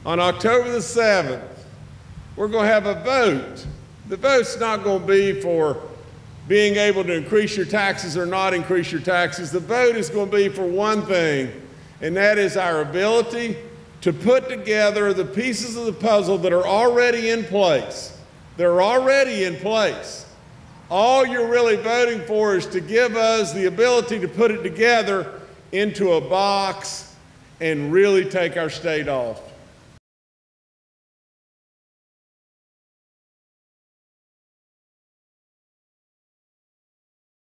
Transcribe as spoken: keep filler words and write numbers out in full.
On October the seventh, we're going to have a vote. The vote's not going to be for being able to increase your taxes or not increase your taxes. The vote is going to be for one thing, and that is our ability to put together the pieces of the puzzle that are already in place. They're already in place. All you're really voting for is to give us the ability to put it together into a box and really take our state off.